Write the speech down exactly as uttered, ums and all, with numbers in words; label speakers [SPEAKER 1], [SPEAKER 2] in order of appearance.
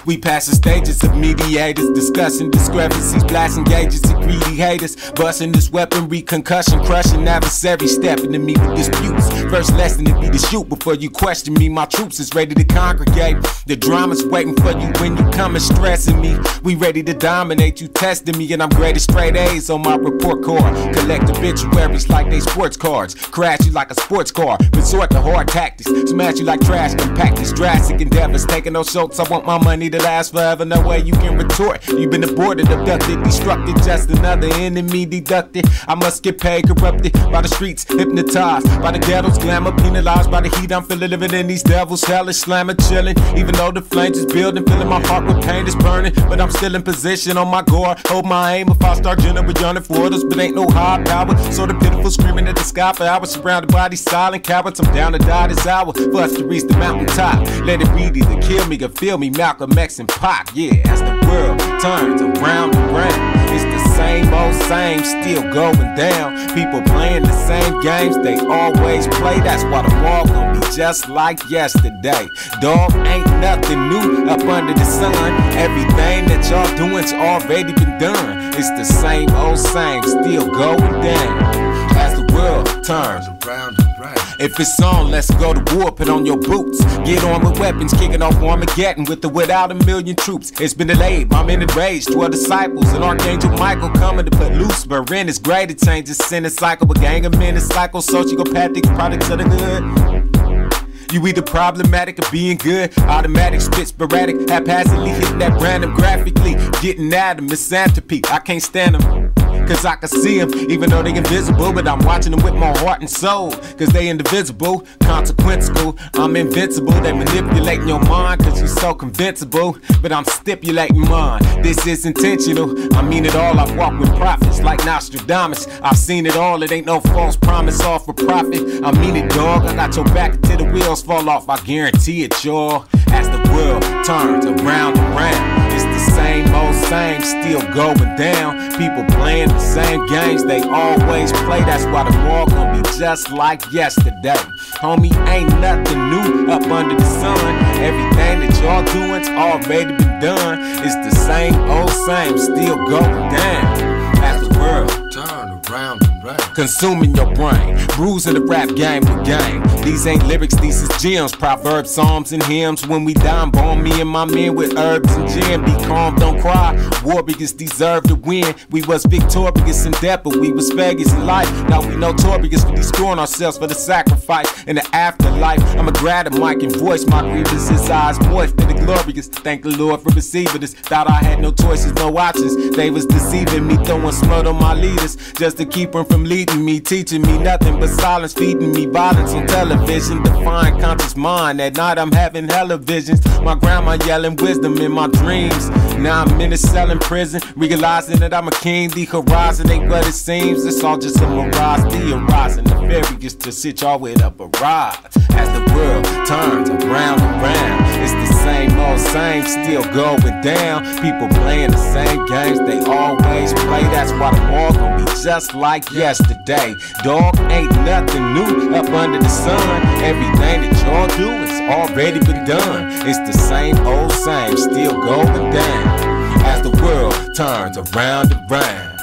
[SPEAKER 1] We pass the stages of mediators, discussing discrepancies, blasting gauges of greedy haters, busting this weaponry, concussion, crushing adversary, stepping to me with disputes. First lesson to be to shoot before you question me. My troops is ready to congregate. The drama's waiting for you when you come and stressing me. We ready to dominate, you testing me, and I'm graded straight A's on my report card. Collect obituaries like they sports cards. Crash you like a sports car. Resort to hard tactics. Smash you like trash. Compact these drastic endeavors. Taking no shorts. I want my money to last forever. No way you can retort. You've been aborted, abducted, destructed. Just another enemy deducted. I must get paid, corrupted by the streets, hypnotized by the ghettos, glamour, penalized by the heat. I'm feeling living in these devils, hellish, slammer, chilling. Even though the flames is building, filling my heart with pain is burning. But I'm still in position on my guard. Hold my aim if I start yearning, but yearning for others. But ain't no high power. Sort of pitiful, screaming at the sky for hours. Surrounded by these silent cowards. I'm down to die this hour for us to reach the mountaintop. Let it read either kill me or feel me. Malcolm X and Pac. Yeah, as the world turns around and round, it's the same old same, still going down. People playing the same games they always play. That's why the war gonna be just like yesterday. Dog, ain't nothing new up under the sun. Everything that y'all doing's already been done. It's the same old same, still going down. As the world turns around and round. If it's on, let's go to war, put on your boots. Get on with weapons, kicking off Armageddon with or without a million troops. It's been delayed, my men enraged, twelve disciples, and Archangel Michael coming to put Lucifer in. It's great to change the sin cycle, but gang of men is cycle, sociopathic products of the good. You either problematic or being good. Automatic, spit sporadic, haphazardly hitting that random graphically. Getting at them, misanthropy, I can't stand them. Cause I can see them, even though they invisible. But I'm watching them with my heart and soul. Cause they indivisible, consequential. I'm invincible, they manipulating your mind. Cause you so convincible, but I'm stipulating mine. This is intentional, I mean it all. I've walked with prophets like Nostradamus. I've seen it all, it ain't no false promise, all for profit. I mean it, dog, I got your back until the wheels fall off. I guarantee it, y'all. As the world turns around and round, it's the same old same, still going down. People playing the same games they always play. That's why the war gonna be just like yesterday. Homie, ain't nothing new up under the sun. Everything that y'all doing's already been done. It's the same old same, still going down. As the world turn around and round, consuming your brain, bruising the rap game with game. These ain't lyrics, these is gems, proverbs, psalms, and hymns. When we die, bomb me and my men with herbs and gin. Be calm, don't cry. Warriors deserve to win. We was victorious in death, but we was Vegas in life. Now we notorious for destroying ourselves for the sacrifice in the afterlife. I'ma grab the mic and voice my grievances, eyes moist for the glorious. Thank the Lord for receiving this. Thought I had no choices, no options. They was deceiving me, throwing smut on my leaders just to keep them from leading me, teaching me nothing but silence, feeding me violence on television. Define conscious mind. At night I'm having hella visions. My grandma yelling wisdom in my dreams. Now I'm in a cell in prison, realizing that I'm a king. The horizon ain't what it seems. It's all just a mirage, theorizing the fairies to sit y'all with up a ride. As the world turns around and round, it's the same old same, still going down. People playing the same games they always play. That's why the war gonna be just like yesterday. Dog, ain't nothing new up under the sun. Everything that y'all do is already been done. It's the same old same, still going down. As the world turns around and round.